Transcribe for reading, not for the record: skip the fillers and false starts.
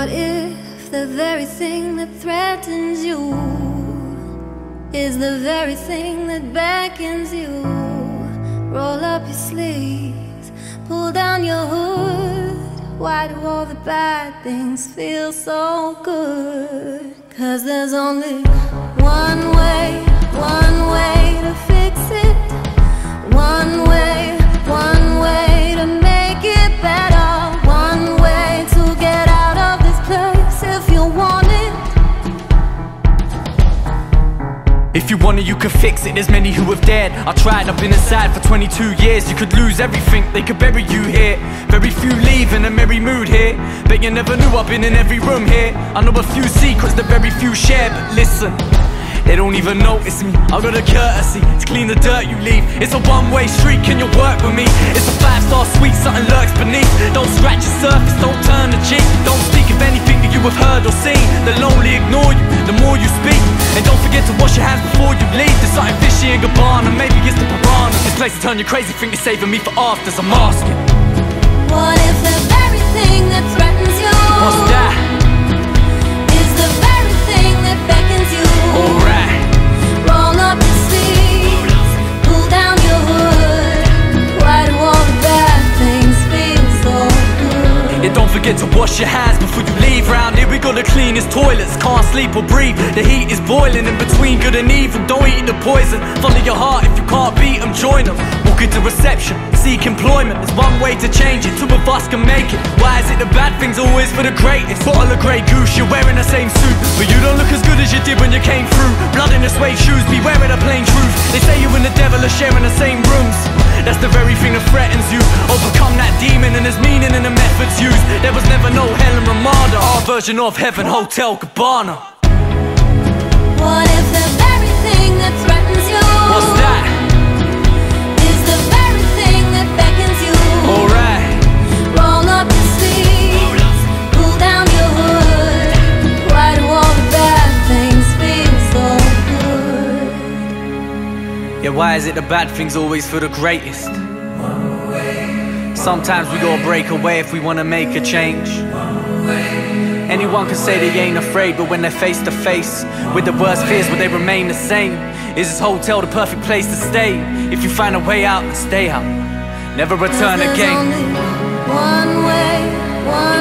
What if the very thing that threatens you is the very thing that beckons you? Roll up your sleeves, pull down your hood. Why do all the bad things feel so good? 'Cause there's only one way to fix it. One way to make it better. One way to get out of this place if you want it. If you want it, you can fix it. There's many who have dared. I tried, I've been inside for 22 years. You could lose everything, they could bury you here. Very few leave in a merry mood here. Bet you never knew I've been in every room here. I know a few secrets that very few share. But listen, they don't even notice me. I've got a courtesy to clean the dirt you leave. It's a one-way street, can you work with me? It's a 5-star suite, something lurks beneath. Don't scratch the surface, don't turn the cheek. Don't speak of anything that you have heard or seen. They'll only ignore you the more you speak. And don't forget to wash your hands before you leave. There's something fishy in Gabbana, maybe it's the piranha. This place will turn you crazy, think you're saving me for afters. I'm asking, what if the very thing that threatens you what's that? is the very thing that beckons you? Alright. Roll up your sleeves, pull down your hood. Why do all the bad things feel so good? Yeah, don't forget to wash your hands before you leave. Round here we got the cleanest toilets. Can't sleep or breathe, the heat is boiling. In between good and evil, don't eat the poison. Follow your heart, if you can't beat them, join them. Walk into reception, seek employment. There's one way to change it, two of us can make it. Why is it the bad things always for the greatest? Bottle of Grey Goose, you're wearing the same suit, but you don't look as good as you did when you came through. Blood in the suede shoes, beware of the plain truth. They say you and the devil are sharing the same rooms. That's the very thing that threatens you. Overcome that demon and there's meaning in the methods used. There was never no hell in Ramada. Our version of heaven, Hotel Gabbana. What if the very thing that threatens you What's that? is the very thing that beckons you? Alright. Roll up your sleeves, pull down your hood. Why do all the bad things feel so good? Yeah, why is it the bad things always for the greatest? Sometimes we gotta break away if we wanna make a change. Anyone can say they ain't afraid, but when they're face to face with the worst fears, will they remain the same? Is this hotel the perfect place to stay? If you find a way out, then stay out, never return again. There's only one way